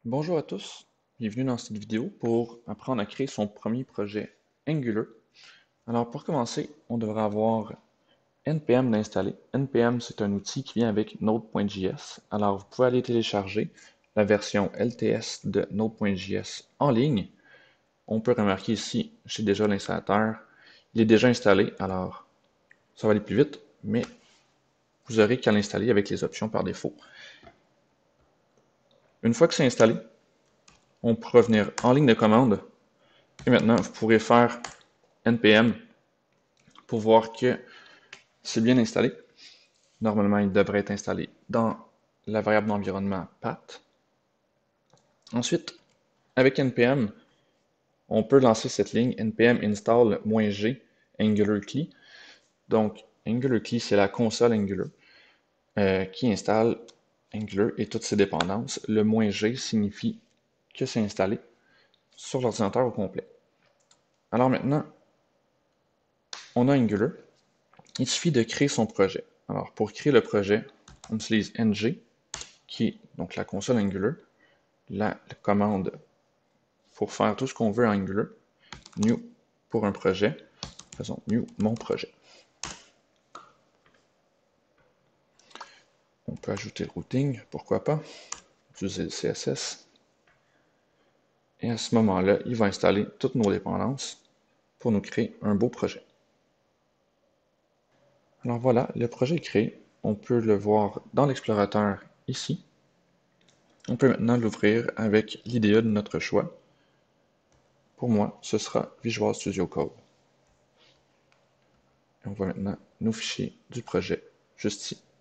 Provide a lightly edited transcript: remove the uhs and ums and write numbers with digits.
Bonjour à tous, bienvenue dans cette vidéo pour apprendre à créer son premier projet Angular. Alors pour commencer, on devra avoir NPM d'installer. NPM, c'est un outil qui vient avec Node.js. Alors vous pouvez aller télécharger la version LTS de Node.js en ligne. On peut remarquer ici, j'ai déjà l'installateur. Il est déjà installé, alors ça va aller plus vite, mais vous aurez qu'à l'installer avec les options par défaut. Une fois que c'est installé, on pourra venir en ligne de commande et maintenant vous pourrez faire NPM pour voir que c'est bien installé. Normalement, il devrait être installé dans la variable d'environnement path. Ensuite, avec npm, on peut lancer cette ligne npm install -g Angular CLI. Donc, Angular CLI, c'est la console Angular qui installe Angular et toutes ses dépendances. Le -g signifie que c'est installé sur l'ordinateur au complet. Alors maintenant, on a Angular. Il suffit de créer son projet. Alors, pour créer le projet, on utilise ng, qui est donc la console Angular, la commande pour faire tout ce qu'on veut en Angular, new pour un projet, faisons new mon projet. On peut ajouter le routing, pourquoi pas, utiliser le CSS. Et à ce moment-là, il va installer toutes nos dépendances pour nous créer un beau projet. Alors voilà, le projet est créé. On peut le voir dans l'explorateur ici. On peut maintenant l'ouvrir avec l'IDE de notre choix. Pour moi, ce sera Visual Studio Code. Et on voit maintenant nos fichiers du projet juste ici.